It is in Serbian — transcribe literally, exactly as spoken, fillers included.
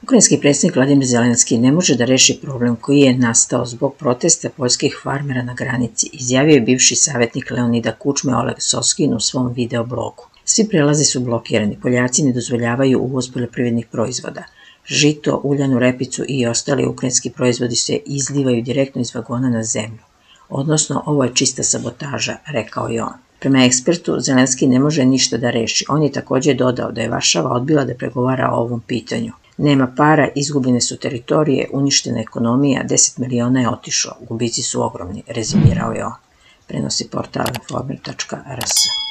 Ukrajinski predsjednik Vladimir Zelenski ne može da reši problem koji je nastao zbog protesta poljskih farmera na granici, izjavio je bivši savjetnik Leonida Kučme Oleg Soskin u svom videoblogu. Svi prelazi su blokirani, Poljaci ne dozvoljavaju uvoz poljoprivrednih proizvoda. Žito, uljanu repicu i ostali ukrajinski proizvodi se izlivaju direktno iz vagona na zemlju. Odnosno, ovo je čista sabotaža, rekao je on. Prema ekspertu, Zelenski ne može ništa da reši. On je također dodao da je Varšava odbila da pregovara o ovom pitanju. Nema para, izgubljene su teritorije, uništena ekonomija, deset miliona je otišlo. Gubici su ogromni, rezimirao je on. Prenosi portal informer tačka r s.